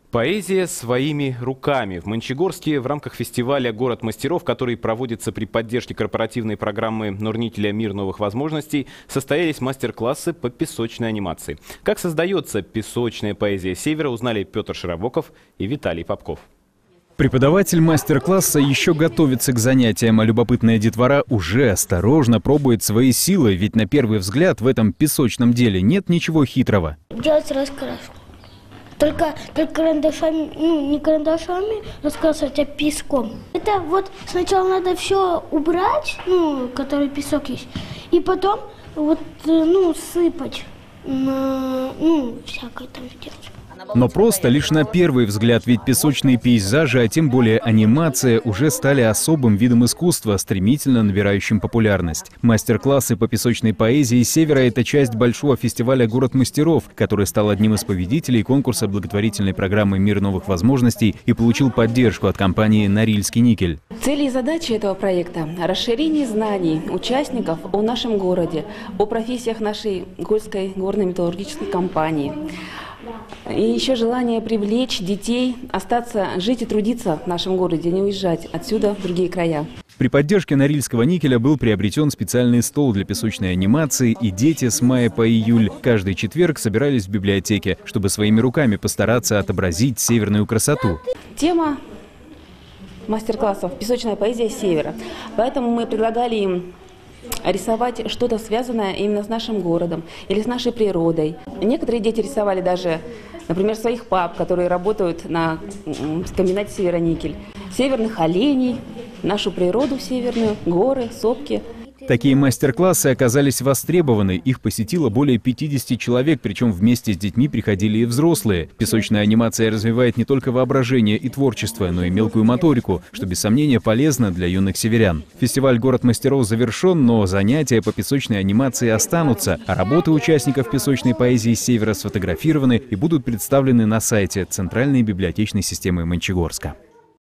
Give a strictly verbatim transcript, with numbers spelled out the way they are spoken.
Поэзия своими руками. В Мончегорске в рамках фестиваля «Город мастеров», который проводится при поддержке корпоративной программы Норникеля «Мир новых возможностей», состоялись мастер-классы по песочной анимации. Как создается песочная поэзия Севера, узнали Петр Широбоков и Виталий Попков. Преподаватель мастер-класса еще готовится к занятиям, а любопытная детвора уже осторожно пробует свои силы, ведь на первый взгляд в этом песочном деле нет ничего хитрого. Делать раскраску. Только, только карандашами, ну не карандашами раскрасывать, а песком. Это вот сначала надо все убрать, ну, который песок есть, и потом вот, ну, сыпать на, ну, всякое там делать. Но просто лишь на первый взгляд, ведь песочные пейзажи, а тем более анимация, уже стали особым видом искусства, стремительно набирающим популярность. Мастер-классы по песочной поэзии Севера – это часть большого фестиваля «Город мастеров», который стал одним из победителей конкурса благотворительной программы «Мир новых возможностей» и получил поддержку от компании «Норильский никель». Цели и задачи этого проекта – расширение знаний участников о нашем городе, о профессиях нашей Гольской горно-металлургической компании. И еще желание привлечь детей, остаться, жить и трудиться в нашем городе, не уезжать отсюда в другие края. При поддержке Норильского никеля был приобретен специальный стол для песочной анимации, и дети с мая по июль каждый четверг собирались в библиотеке, чтобы своими руками постараться отобразить северную красоту. Тема мастер-классов «Песочная поэзия Севера». Поэтому мы предлагали им рисовать что-то связанное именно с нашим городом или с нашей природой. Некоторые дети рисовали даже, например, своих пап, которые работают на комбинате «Североникель», северных оленей, нашу природу северную, горы, сопки. Такие мастер-классы оказались востребованы. Их посетило более пятидесяти человек, причем вместе с детьми приходили и взрослые. Песочная анимация развивает не только воображение и творчество, но и мелкую моторику, что без сомнения полезно для юных северян. Фестиваль «Город мастеров» завершен, но занятия по песочной анимации останутся, а работы участников песочной поэзии Севера сфотографированы и будут представлены на сайте Центральной библиотечной системы Мончегорска.